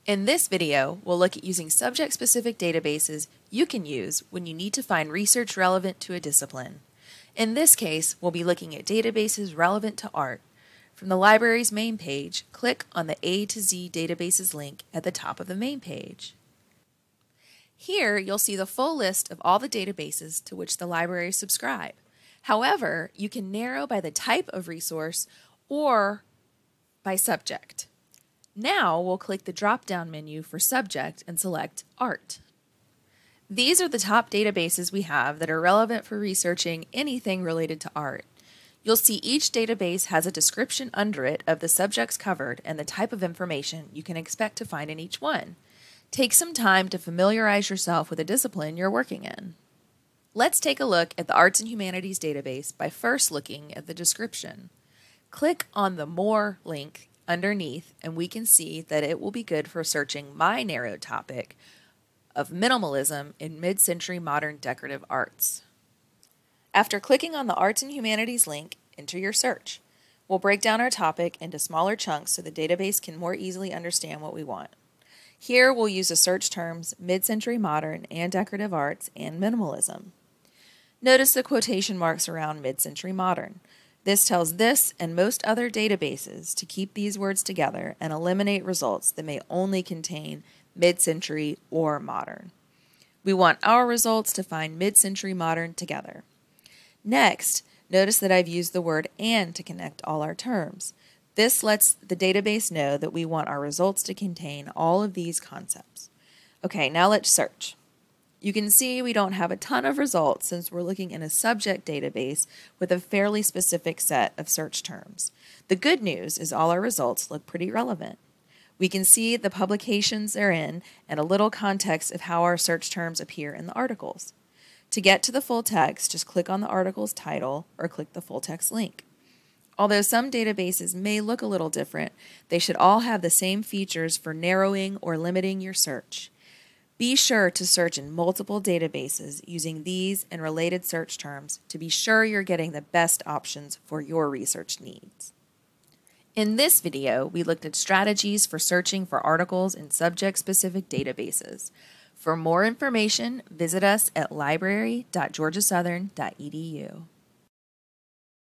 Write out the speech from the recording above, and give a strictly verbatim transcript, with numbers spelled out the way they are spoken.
In this video, we'll look at using subject-specific databases you can use when you need to find research relevant to a discipline. In this case, we'll be looking at databases relevant to art. From the library's main page, click on the A to Z Databases link at the top of the main page. Here, you'll see the full list of all the databases to which the library subscribe. However, you can narrow by the type of resource or by subject. Now we'll click the drop-down menu for subject and select Art. These are the top databases we have that are relevant for researching anything related to art. You'll see each database has a description under it of the subjects covered and the type of information you can expect to find in each one. Take some time to familiarize yourself with the discipline you're working in. Let's take a look at the Arts and Humanities database by first looking at the description. Click on the More link underneath and we can see that it will be good for searching my narrow topic of minimalism in mid-century modern decorative arts. After clicking on the Arts and Humanities link, enter your search. We'll break down our topic into smaller chunks so the database can more easily understand what we want. Here we'll use the search terms mid-century modern and decorative arts and minimalism. Notice the quotation marks around mid-century modern. This tells this and most other databases to keep these words together and eliminate results that may only contain mid-century or modern. We want our results to find mid-century modern together. Next, notice that I've used the word and to connect all our terms. This lets the database know that we want our results to contain all of these concepts. Okay, now let's search. You can see we don't have a ton of results since we're looking in a subject database with a fairly specific set of search terms. The good news is all our results look pretty relevant. We can see the publications they're in and a little context of how our search terms appear in the articles. To get to the full text, just click on the article's title or click the full text link. Although some databases may look a little different, they should all have the same features for narrowing or limiting your search. Be sure to search in multiple databases using these and related search terms to be sure you're getting the best options for your research needs. In this video, we looked at strategies for searching for articles in subject-specific databases. For more information, visit us at library dot georgia southern dot e d u.